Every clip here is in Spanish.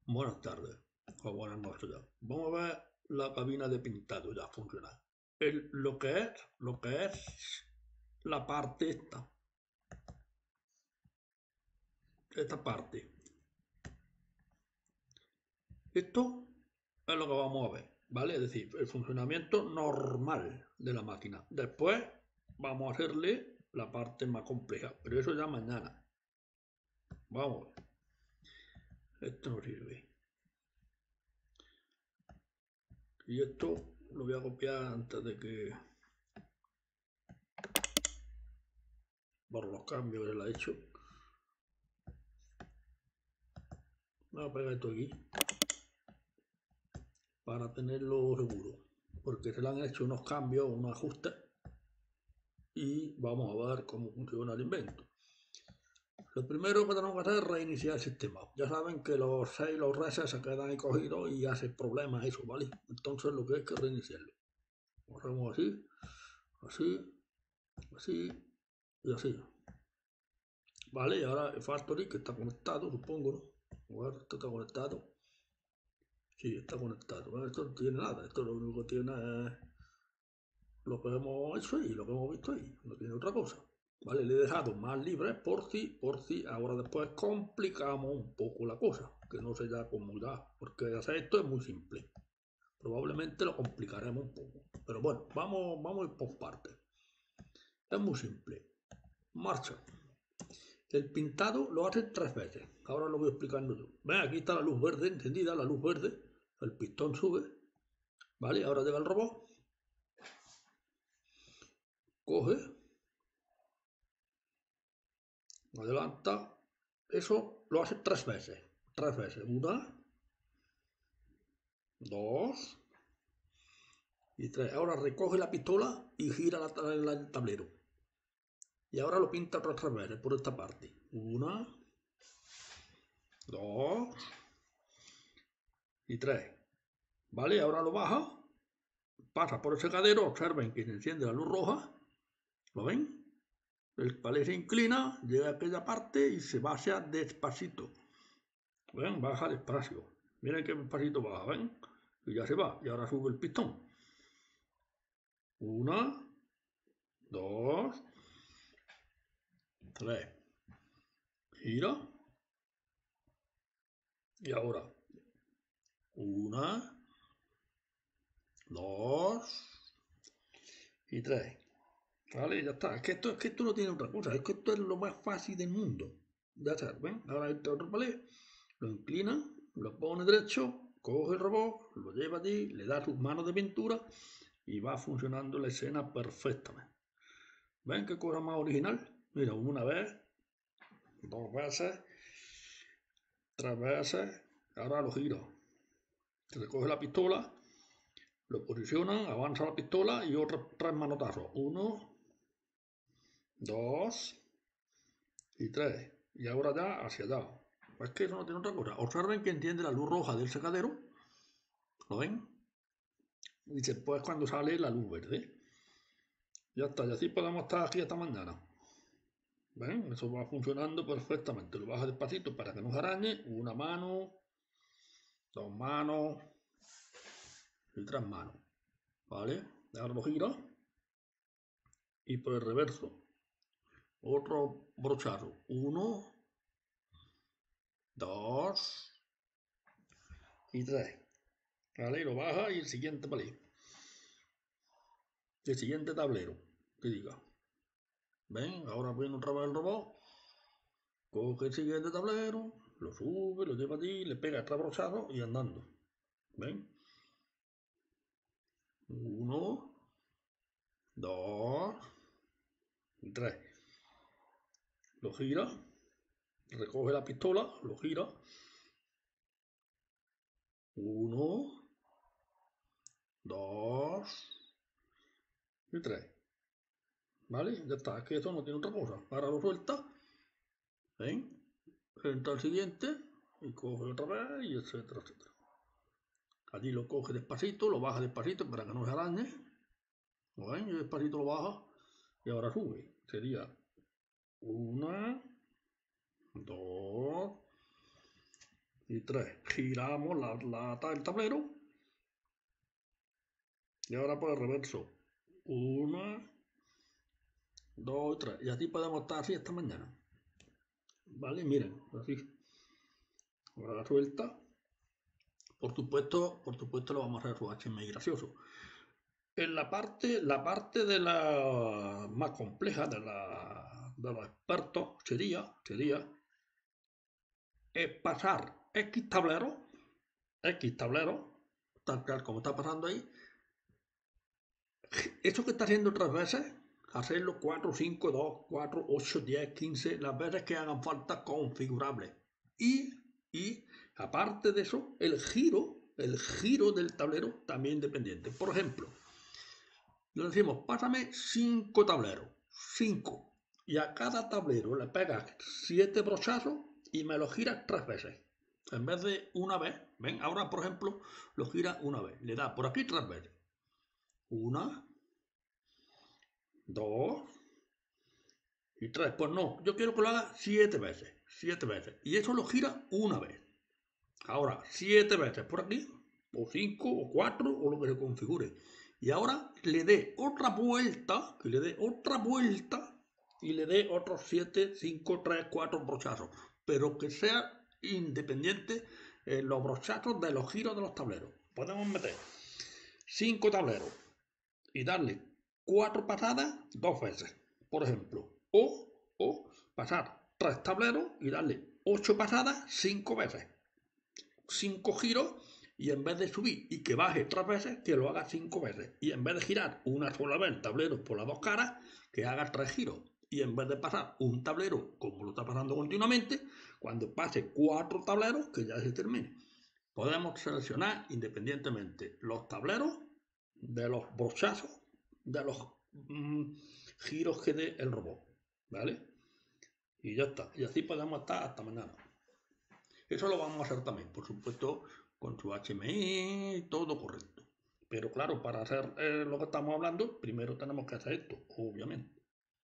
Buenas tardes o buenas noches ya. Vamos a ver la cabina de pintado ya funciona. Lo que es la parte esta parte. Esto es lo que vamos a ver, ¿vale? Es decir, el funcionamiento normal de la máquina. Después vamos a hacerle la parte más compleja, pero eso ya mañana. Vamos a ver. Esto no sirve. Y esto lo voy a copiar antes de que por los cambios que le he hecho. Voy a pegar esto aquí para tenerlo seguro, porque se le han hecho unos cambios, unos ajustes y vamos a ver cómo funciona el invento. Lo primero que tenemos que hacer es reiniciar el sistema. Ya saben que los 6, los resets se quedan ahí cogidos y hace problemas eso, ¿vale? Entonces lo que hay que reiniciarlo. Lo hacemos así, así, así y así. Vale, y ahora el Factory que está conectado, supongo, ¿no? A ver, esto está conectado. Sí, está conectado. Bueno, esto no tiene nada, esto lo único que tiene es lo que hemos hecho ahí, lo que hemos visto ahí, no tiene otra cosa. Vale, le he dejado más libre por si ahora después complicamos un poco la cosa, que no sé ya cómo ya, porque hacer esto es muy simple. Probablemente lo complicaremos un poco, pero bueno, vamos a ir por partes. Es muy simple. Marcha. El pintado lo hace 3 veces. Ahora lo voy explicando yo. Ven, aquí está la luz verde encendida, la luz verde. El pistón sube. Vale, ahora llega el robot. Coge, adelanta. Eso lo hace 3 veces. 3 veces. Una, dos y tres. Ahora recoge la pistola y gira el tablero. Y ahora lo pinta otras 3 veces por esta parte. Una, dos y tres. ¿Vale? Ahora lo baja. Pasa por el secadero. Observen que se enciende la luz roja. ¿Lo ven? El palé se inclina, llega a aquella parte y se baja despacito. ¿Ven? Baja despacio. Miren qué despacito baja, ¿ven? Y ya se va. Y ahora sube el pistón. Una, dos, tres. Gira. Y ahora. Una, dos y tres. ¿Vale? Ya está. Es que esto no tiene otra cosa. Es que esto es lo más fácil del mundo. Ya está. ¿Ven? Ahora este otro palé. Lo inclina, lo pone derecho, coge el robot, lo lleva allí, le da sus manos de pintura y va funcionando la escena perfectamente. ¿Ven qué cosa más original? Mira, una vez, 2 veces, 3 veces, ahora lo gira. Se le coge la pistola, lo posiciona, avanza la pistola y otros 3 manotazos. 1, 2 y 3. Y ahora ya hacia allá. Es que eso no tiene otra cosa. Observen que enciende la luz roja del secadero. ¿Lo ven? Y después cuando sale la luz verde. Ya está, y así podemos estar aquí esta mañana. ¿Ven? Eso va funcionando perfectamente. Lo baja despacito para que no se arañe. Una mano, 2 manos y 3 manos. ¿Vale? Ahora lo gira. Y por el reverso. Otro brochazo. 1, 2 y 3. ¿Vale? Y lo baja y el siguiente palé. El siguiente tablero. Que diga. ¿Ven? Ahora viene otra vez el robot. Coge el siguiente tablero. Lo sube, lo lleva allí, le pega el brochazo y andando. ¿Ven? 1, 2 y 3. Lo gira, recoge la pistola, lo gira. 1, 2 y 3. ¿Vale? Ya está, es que eso no tiene otra cosa. Ahora lo suelta. ¿Ven? Entra al siguiente y coge otra vez y etcétera, etcétera. Allí lo coge despacito, lo baja despacito para que no se arañe. ¿Lo ven? Y despacito lo baja y ahora sube. Sería 1, 2 y 3. Giramos el tablero. Y ahora por el reverso. 1, 2 y 3. Y así podemos estar así esta mañana. ¿Vale? Miren, así. Ahora la suelta. Por supuesto lo vamos a hacer su HMI gracioso. En la parte de la más compleja de los expertos sería pasar X tablero, tal como está pasando ahí. Eso que está haciendo 3 veces, hacerlo 4, 5, 2, 4, 8, 10, 15, las veces que hagan falta configurables. Y aparte de eso, el giro del tablero también independiente. Por ejemplo, le decimos, pásame 5 tableros, 5. Y a cada tablero le pegas 7 brochazos y me lo giras 3 veces. En vez de una vez, ven, ahora por ejemplo, lo gira una vez. Le da por aquí 3 veces. 1, 2 y 3. Pues no, yo quiero que lo haga 7 veces. 7 veces. Y eso lo gira una vez. Ahora, 7 veces por aquí, o 5, o 4, o lo que se configure. Y ahora le dé otra vuelta, y le dé otros 7, 5, 3, 4 brochazos. Pero que sea independiente los brochazos de los giros de los tableros. Podemos meter 5 tableros y darle 4 pasadas 2 veces, por ejemplo. O pasar 3 tableros y darle 8 pasadas 5 veces. 5 giros y en vez de subir y que baje 3 veces, que lo haga 5 veces. Y en vez de girar una sola vez el tablero por las 2 caras, que haga 3 giros. Y en vez de pasar un tablero, como lo está pasando continuamente, cuando pase 4 tableros, que ya se termine. Podemos seleccionar independientemente los tableros de los brochazos, de los giros que dé el robot. ¿Vale? Y ya está. Y así podemos estar hasta mañana. Eso lo vamos a hacer también, por supuesto, con su HMI, todo correcto. Pero claro, para hacer lo que estamos hablando, primero tenemos que hacer esto, obviamente.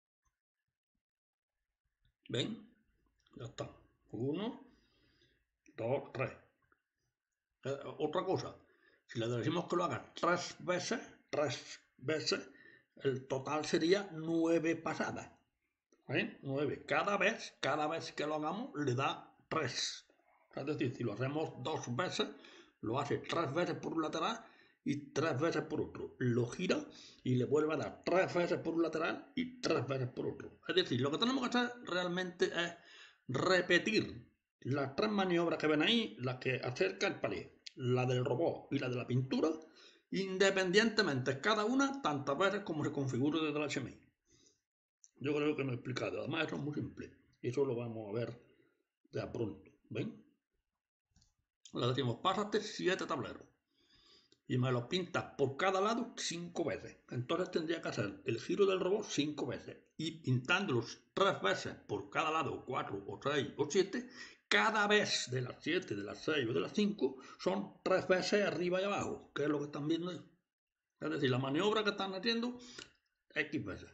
¿Ven? Ya está. 1, 2, 3. Otra cosa, si le decimos que lo haga 3 veces, el total sería 9 pasadas. ¿Ven? 9. Cada vez que lo hagamos, le da 3. Es decir, si lo hacemos 2 veces, lo hace 3 veces por un lateral y 3 veces por otro. Lo gira y le vuelve a dar 3 veces por un lateral y 3 veces por otro. Es decir, lo que tenemos que hacer realmente es repetir las 3 maniobras que ven ahí, las que acerca el palé, la del robot y la de la pintura, independientemente cada una tantas veces como se configure desde el HMI. Yo creo que me he explicado. Además, eso es muy simple. Y eso lo vamos a ver ya pronto. ¿Ven? Le decimos, pásate 7 tableros. Y me lo pintas por cada lado 5 veces. Entonces tendría que hacer el giro del robot 5 veces. Y pintándolos 3 veces por cada lado, 4 o 6 o 7, cada vez de las 7, de las 6 o de las 5 son 3 veces arriba y abajo, que es lo que están viendo ahí. Es decir, la maniobra que están haciendo, X veces.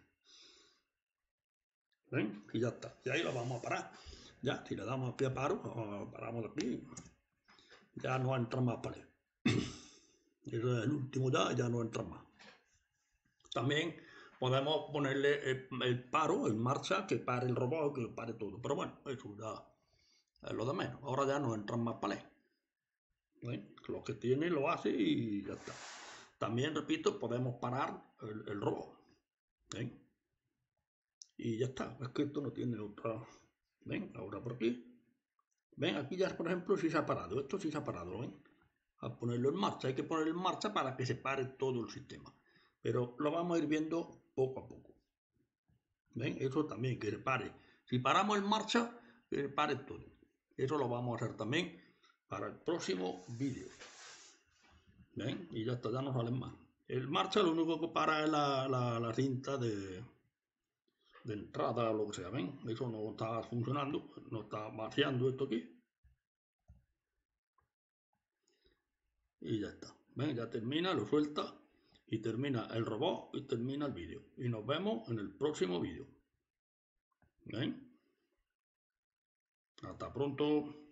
¿Ven? Y ya está. Y ahí lo vamos a parar. Ya, si le damos aquí a paro, paramos aquí, ya no entran más paredes. Eso es el último ya no entran más. También podemos ponerle el paro en marcha, que pare el robot, que pare todo. Pero bueno, eso ya es lo de menos. Ahora ya no entran más paredes. Lo que tiene lo hace y ya está. También, repito, podemos parar el robot. ¿Ven? Y ya está. Es que esto no tiene otra. ¿Ven? Ahora por aquí. ¿Ven? Aquí ya, por ejemplo, sí se ha parado. Esto sí se ha parado, ¿ven? A ponerlo en marcha. Hay que ponerlo en marcha para que se pare todo el sistema. Pero lo vamos a ir viendo poco a poco. ¿Ven? Eso también, que se pare. Si paramos en marcha, que se pare todo. Eso lo vamos a hacer también para el próximo vídeo. ¿Ven? Y ya está, ya no salen más. El marcha lo único que para es la cinta de entrada o lo que sea. ¿Ven? Eso no está funcionando. No está vaciando esto aquí. Y ya está. ¿Ven? Ya termina, lo suelta y termina el robot y termina el vídeo. Y nos vemos en el próximo vídeo. ¿Ven? Hasta pronto.